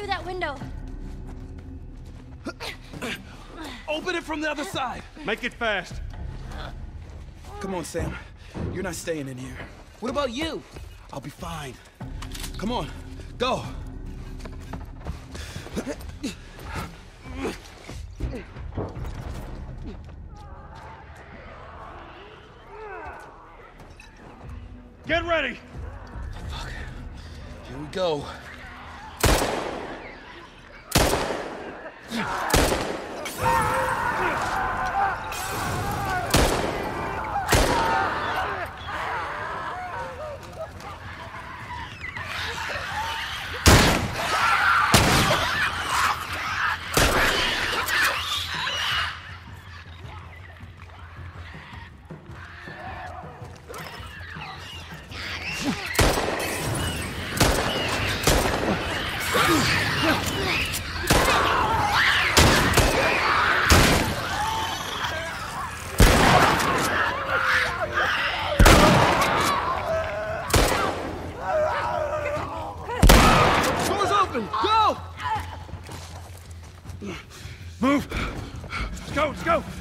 that window. Open it from the other side. Make it fast. Come on, Sam. You're not staying in here. What about you? I'll be fine. Come on, go. Get ready! Fuck. Here we go. Move! Let's go, let's go!